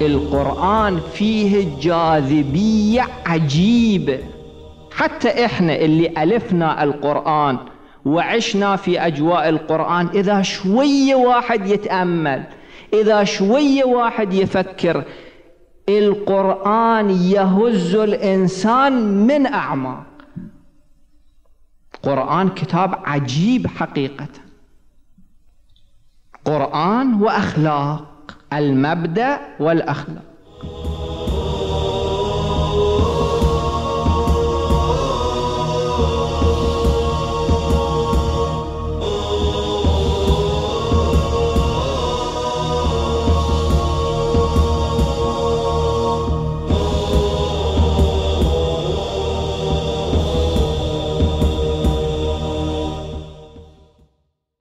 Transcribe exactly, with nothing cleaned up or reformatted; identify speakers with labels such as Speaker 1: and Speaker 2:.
Speaker 1: القرآن فيه جاذبية عجيبة. حتى إحنا اللي ألفنا القرآن وعشنا في أجواء القرآن، إذا شوية واحد يتأمل، إذا شوية واحد يفكر، القرآن يهز الإنسان من أعماق. قرآن كتاب عجيب حقيقة. قرآن وأخلاق، المبدأ والأخلاق.